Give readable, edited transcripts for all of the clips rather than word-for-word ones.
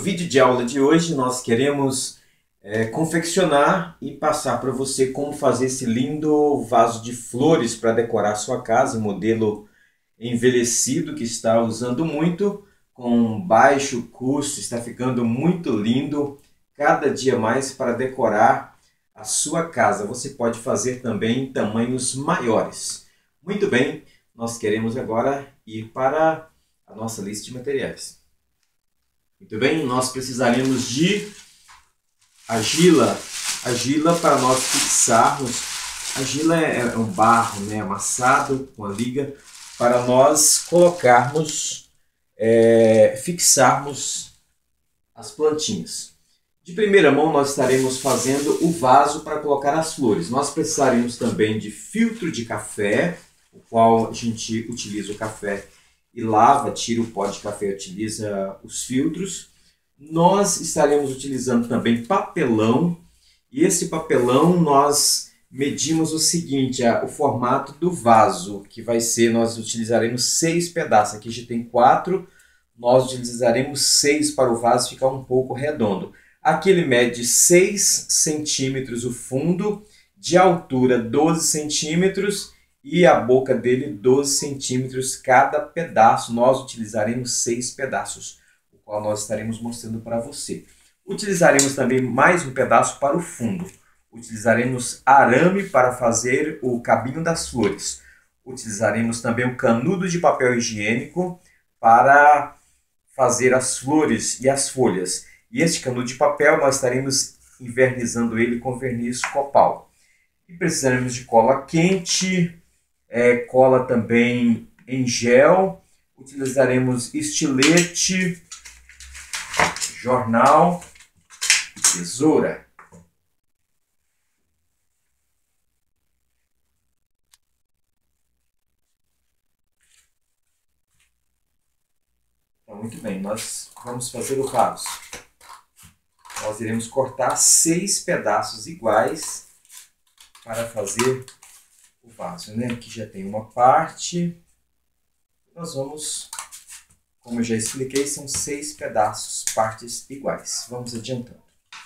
vídeo de aula de hoje nós queremos confeccionar e passar para você como fazer esse lindo vaso de flores para decorar sua casa, modelo envelhecido que está usando muito, com baixo custo, está ficando muito lindo, cada dia mais para decorar a sua casa. Você pode fazer também em tamanhos maiores. Muito bem, nós queremos agora ir para a nossa lista de materiais. Muito bem, nós precisaremos de argila para nós fixarmos. Argila é um barro, né, amassado com a liga para nós colocarmos, fixarmos as plantinhas. De primeira mão nós estaremos fazendo o vaso para colocar as flores. Nós precisaremos também de filtro de café, o qual a gente utiliza o café e lava, tira o pó de café e utiliza os filtros. Nós estaremos utilizando também papelão, e esse papelão nós medimos o seguinte, o formato do vaso, que vai ser, nós utilizaremos 6 pedaços, aqui já tem 4, nós utilizaremos 6 para o vaso ficar um pouco redondo. Aqui ele mede 6 centímetros o fundo, de altura 12 centímetros, e a boca dele 12 centímetros cada pedaço. Nós utilizaremos 6 pedaços, o qual nós estaremos mostrando para você. Utilizaremos também mais um pedaço para o fundo. Utilizaremos arame para fazer o cabinho das flores. Utilizaremos também o canudo de papel higiênico para fazer as flores e as folhas. E este canudo de papel nós estaremos envernizando ele com verniz copal. E precisaremos de cola quente, cola também em gel, utilizaremos estilete, jornal e tesoura. Então, muito bem, nós vamos fazer o vaso. Nós iremos cortar 6 pedaços iguais para fazer o vaso, né? Aqui já tem uma parte. Nós vamos, como eu já expliquei, são 6 pedaços, partes iguais. Vamos adiantando.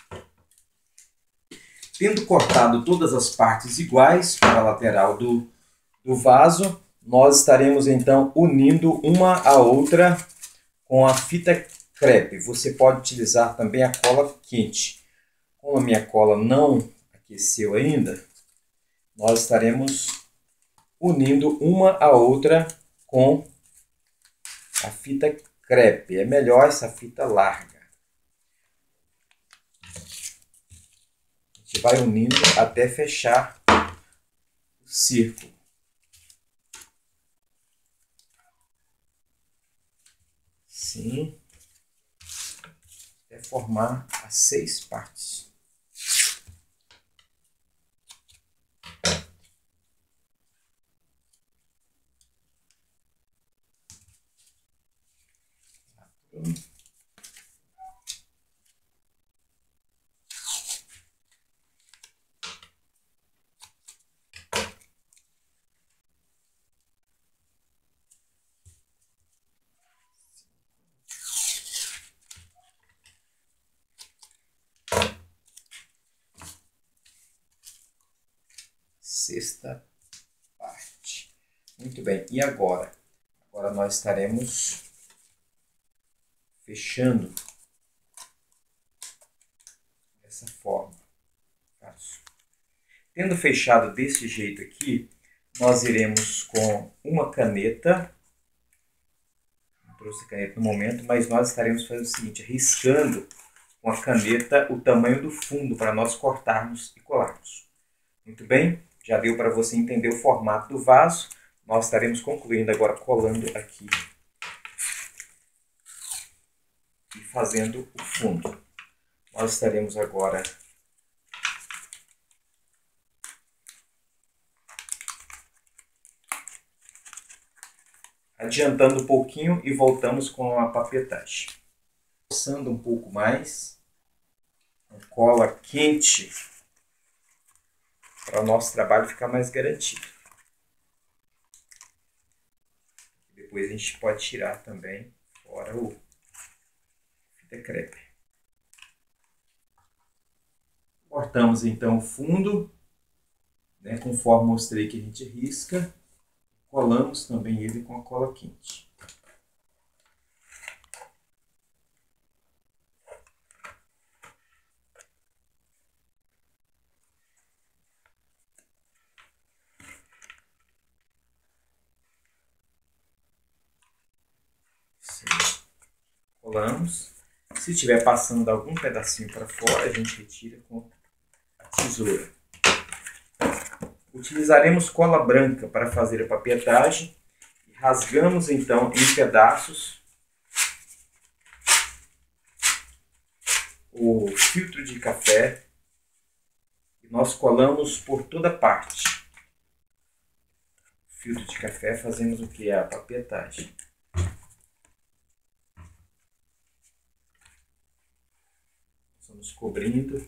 Tendo cortado todas as partes iguais para a lateral do vaso, nós estaremos então unindo uma a outra com a fita crepe. Você pode utilizar também a cola quente. Como a minha cola não aqueceu ainda, nós estaremos unindo uma a outra com a fita crepe. É melhor essa fita larga. A gente vai unindo até fechar o círculo. Assim, até formar as 6 partes. Sexta parte. Muito bem, e agora? Agora nós estaremos fechando dessa forma. Tendo fechado desse jeito aqui, nós iremos com uma caneta, não trouxe a caneta no momento, mas nós estaremos fazendo o seguinte, riscando com a caneta o tamanho do fundo para nós cortarmos e colarmos. Muito bem? Já deu para você entender o formato do vaso. Nós estaremos concluindo agora colando aqui e fazendo o fundo. Nós estaremos agora adiantando um pouquinho e voltamos com a papetagem. Passando um pouco mais, com cola quente, para o nosso trabalho ficar mais garantido. Depois a gente pode tirar também fora o fita crepe. Cortamos então o fundo, né, conforme mostrei que a gente risca. Colamos também ele com a cola quente. Colamos. Se estiver passando algum pedacinho para fora, a gente retira com a tesoura. Utilizaremos cola branca para fazer a papietagem. Rasgamos então em pedaços o filtro de café e nós colamos por toda parte. O filtro de café fazemos o que? A papietagem. Vamos cobrindo,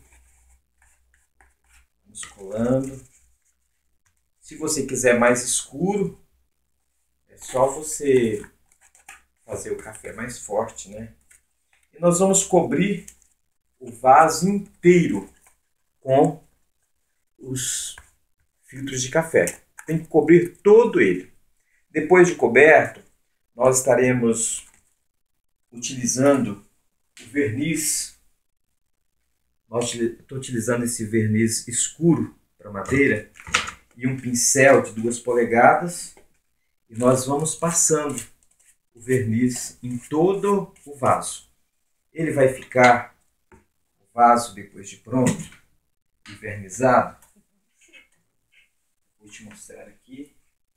vamos colando. Se você quiser mais escuro, é só você fazer o café mais forte, né? E nós vamos cobrir o vaso inteiro com os filtros de café. Tem que cobrir todo ele. Depois de coberto, nós estaremos utilizando o verniz. Estou utilizando esse verniz escuro para madeira e um pincel de 2 polegadas. E nós vamos passando o verniz em todo o vaso. Ele vai ficar, o vaso depois de pronto e vernizado. Vou te mostrar aqui.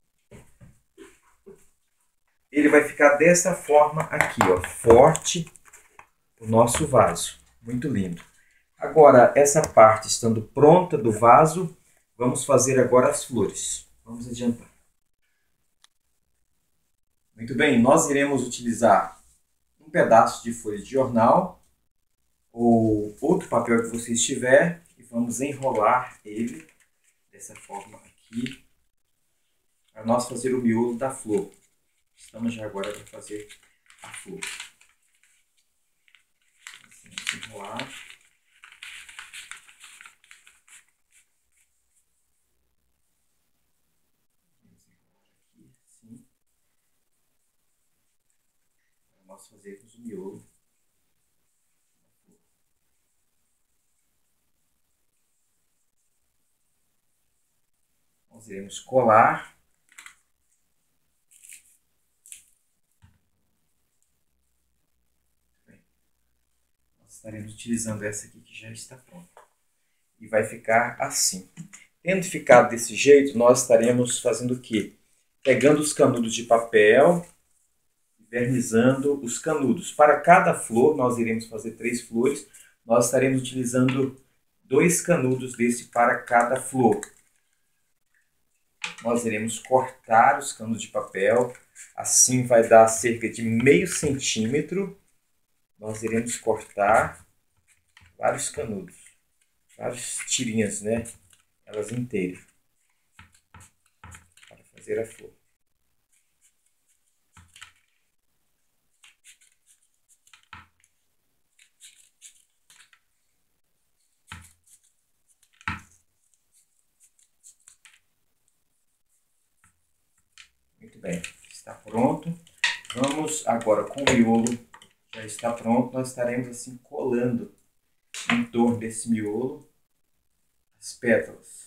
Ele vai ficar dessa forma aqui, ó, forte, o nosso vaso. Muito lindo. Agora, essa parte estando pronta do vaso, vamos fazer agora as flores. Vamos adiantar. Muito bem, nós iremos utilizar um pedaço de folha de jornal ou outro papel que você estiver e vamos enrolar ele dessa forma aqui para nós fazer o miolo da flor. Estamos já agora para fazer a flor. Assim, vamos enrolar. Nós fazermos o miolo. Nós iremos colar. Bem, nós estaremos utilizando essa aqui que já está pronta. E vai ficar assim. Tendo ficado desse jeito, nós estaremos fazendo o quê? Pegando os canudos de papel, vernizando os canudos. Para cada flor, nós iremos fazer 3 flores, nós estaremos utilizando 2 canudos desse para cada flor. Nós iremos cortar os canudos de papel, assim vai dar cerca de meio centímetro. Nós iremos cortar vários canudos, várias tirinhas, né? Elas inteiras, para fazer a flor. Muito bem, está pronto. Vamos agora com o miolo, já está pronto, nós estaremos assim colando em torno desse miolo as pétalas.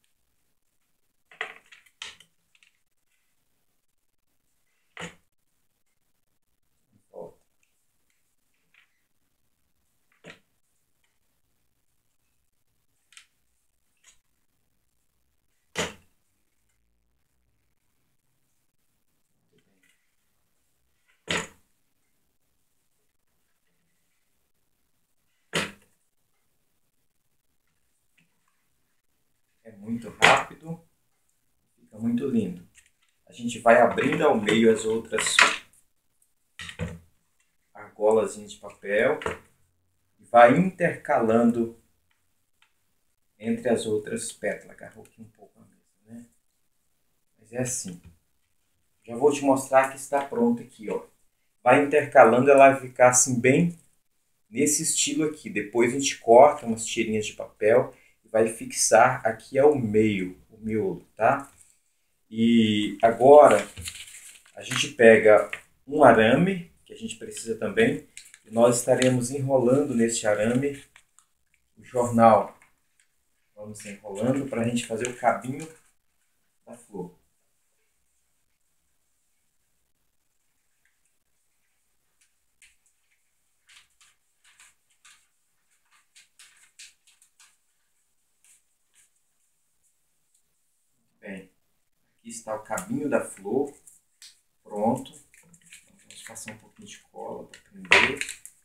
É muito rápido, fica muito lindo. A gente vai abrindo ao meio as outras argolazinhas de papel e vai intercalando entre as outras pétalas. Agarrou aqui um pouco a mesa, né? Mas é assim. Já vou te mostrar que está pronto aqui, ó. Vai intercalando, ela vai ficar assim bem nesse estilo aqui. Depois a gente corta umas tirinhas de papel e vai fixar aqui ao meio, o miolo, tá? E agora a gente pega um arame, que a gente precisa também, e nós estaremos enrolando nesse arame o jornal. Vamos enrolando para a gente fazer o cabinho da flor. Bem, aqui está o cabinho da flor, pronto. Vamos passar um pouquinho de cola para prender.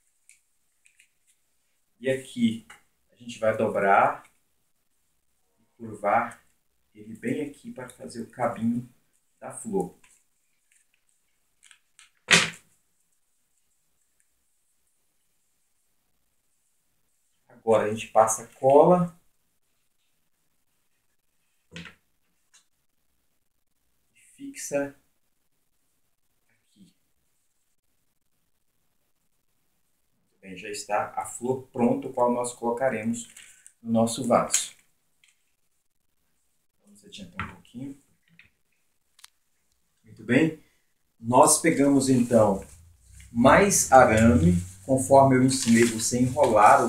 E aqui a gente vai dobrar e curvar ele bem aqui para fazer o cabinho da flor. Agora a gente passa cola e fixa aqui. Muito bem, já está a flor pronta, o qual nós colocaremos no nosso vaso. Vamos adiantar um pouquinho. Muito bem. Nós pegamos então mais arame, conforme eu ensinei você a enrolar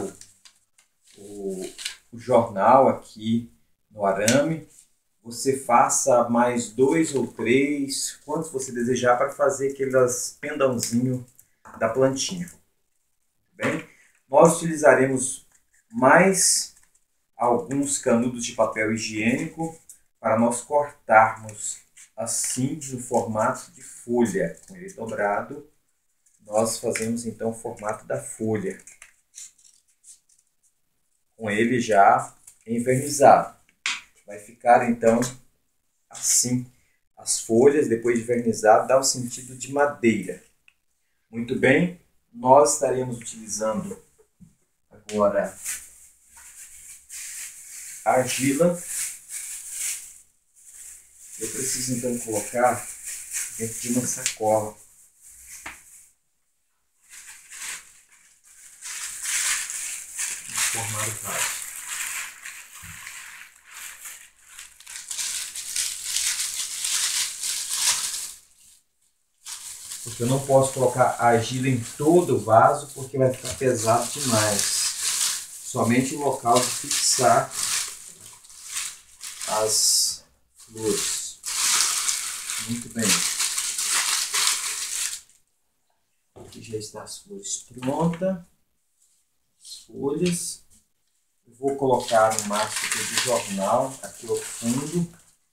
o jornal aqui no arame. Você faça mais 2 ou 3, quantos você desejar, para fazer aqueles pendãozinho da plantinha. Bem, nós utilizaremos mais alguns canudos de papel higiênico para nós cortarmos assim no formato de folha, com ele dobrado. Nós fazemos então o formato da folha, com ele já envernizado. Vai ficar então assim as folhas, depois de vernizado, dá o sentido de madeira. Muito bem, nós estaremos utilizando agora argila. Eu preciso então colocar dentro de uma sacola. Vamos formar o vaso. Porque eu não posso colocar a argila em todo o vaso, porque vai ficar pesado demais. Somente o local de fixar as flores. Muito bem. Aqui já está as flores prontas. As folhas. Eu vou colocar um maço de jornal aqui ao fundo.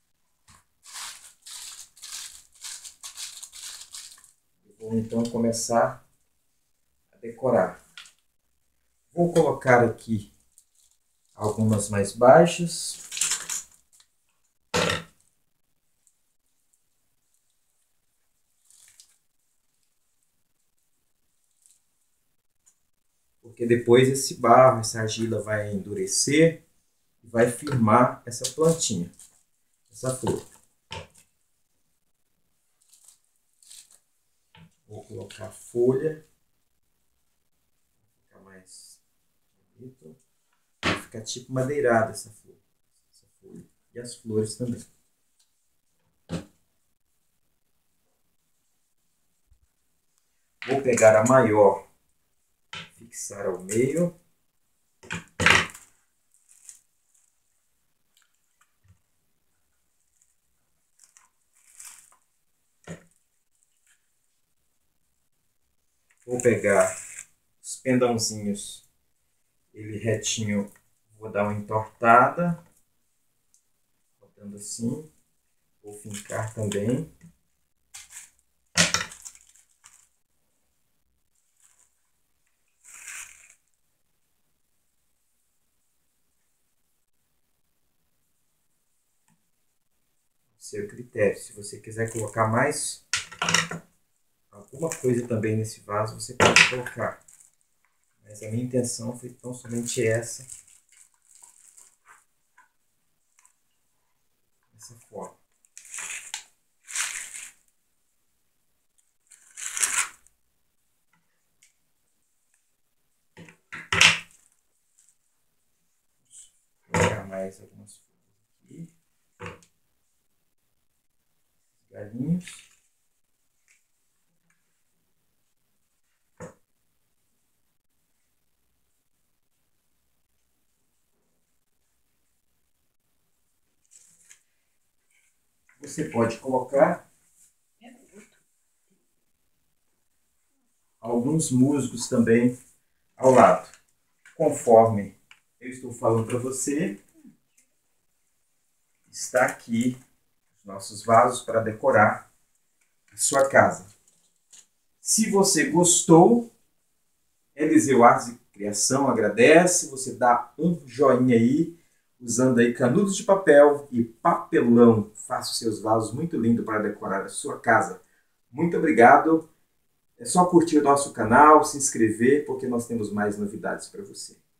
Vou então começar a decorar. Vou colocar aqui algumas mais baixas. Porque depois esse barro, essa argila vai endurecer e vai firmar essa plantinha, essa flor. Vou colocar folha, vai ficar mais bonito. Vai ficar tipo madeirada essa folha. E as flores também. Vou pegar a maior, fixar ao meio. Vou pegar os pendãozinhos, ele retinho, vou dar uma entortada, botando assim. Vou fincar também. Seu critério. Se você quiser colocar mais alguma coisa também nesse vaso, você pode colocar. Mas a minha intenção foi tão somente essa. Dessa forma. mais algumas folhas aqui. Galinhos. Você pode colocar alguns musgos também ao lado. Conforme eu estou falando para você, está aqui os nossos vasos para decorar a sua casa. Se você gostou, Eliseu Artes e Criação agradece, você dá um joinha aí, usando aí canudos de papel e papelão. Faça os seus vasos muito lindos para decorar a sua casa. Muito obrigado. É só curtir o nosso canal, se inscrever, porque nós temos mais novidades para você.